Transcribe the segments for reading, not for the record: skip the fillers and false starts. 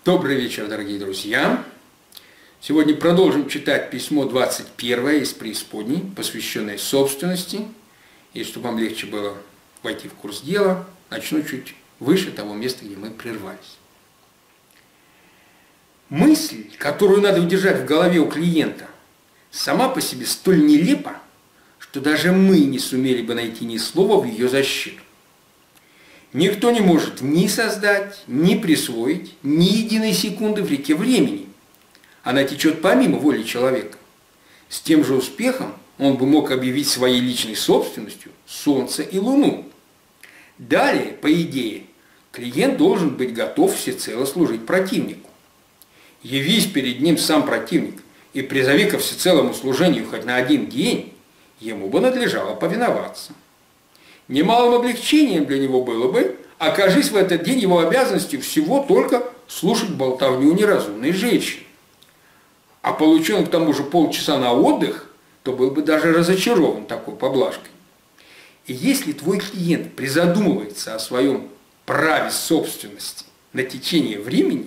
Добрый вечер, дорогие друзья! Сегодня продолжим читать письмо 21 из преисподней, посвященное собственности. И чтобы вам легче было войти в курс дела, начну чуть выше того места, где мы прервались. Мысль, которую надо удержать в голове у клиента, сама по себе столь нелепа, что даже мы не сумели бы найти ни слова в ее защиту. Никто не может ни создать, ни присвоить ни единой секунды в реке времени. Она течет помимо воли человека. С тем же успехом он бы мог объявить своей личной собственностью Солнце и Луну. Далее, по идее, клиент должен быть готов всецело служить противнику. Явись перед ним сам противник и призови ко всецелому служению хоть на один день, ему бы надлежало повиноваться. Немалым облегчением для него было бы, окажись в этот день его обязанностью всего только слушать болтовню неразумной женщины. А получил он к тому же полчаса на отдых, то был бы даже разочарован такой поблажкой. И если твой клиент призадумывается о своем праве собственности на течение времени,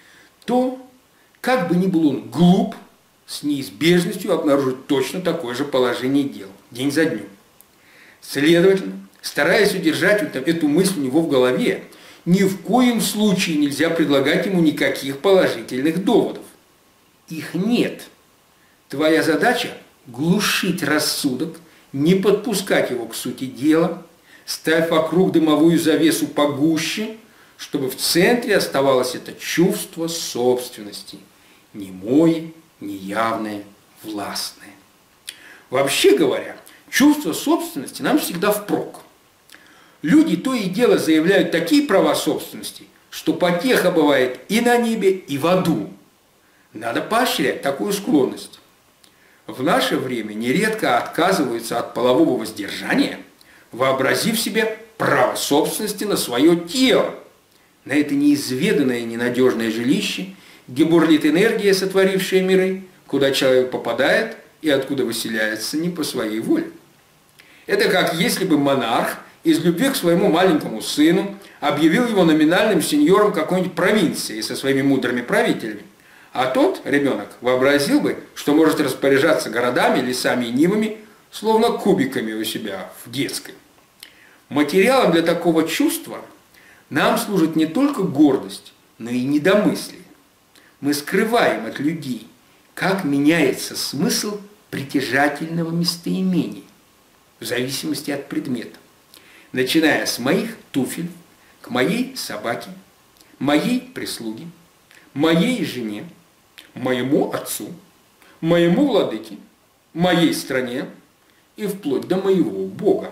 то, как бы ни был он глуп, с неизбежностью обнаружит точно такое же положение дел, день за днем. Следовательно, стараясь удержать эту мысль у него в голове, ни в коем случае нельзя предлагать ему никаких положительных доводов. Их нет. Твоя задача – глушить рассудок, не подпускать его к сути дела, ставь вокруг дымовую завесу погуще, чтобы в центре оставалось это чувство собственности, немое, неявное, властное. Вообще говоря, чувство собственности нам всегда впрок. Люди то и дело заявляют такие права собственности, что потеха бывает и на небе, и в аду. Надо поощрять такую склонность. В наше время нередко отказываются от полового воздержания, вообразив себе право собственности на свое тело, на это неизведанное ненадежное жилище, где бурлит энергия, сотворившая миры, куда человек попадает и откуда выселяется не по своей воле. Это как если бы монарх из любви к своему маленькому сыну объявил его номинальным сеньором какой-нибудь провинции со своими мудрыми правителями. А тот, ребенок, вообразил бы, что может распоряжаться городами, лесами и нивами, словно кубиками у себя в детской. Материалом для такого чувства нам служит не только гордость, но и недомыслие. Мы скрываем от людей, как меняется смысл притяжательного местоимения в зависимости от предмета, начиная с моих туфель к моей собаке, моей прислуге, моей жене, моему отцу, моему владыке, моей стране и вплоть до моего Бога.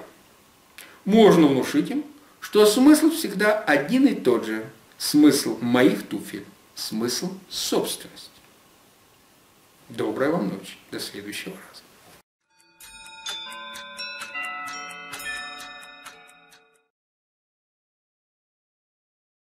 Можно внушить им, что смысл всегда один и тот же. Смысл моих туфель, смысл собственности. Доброй вам ночи. До следующего раза.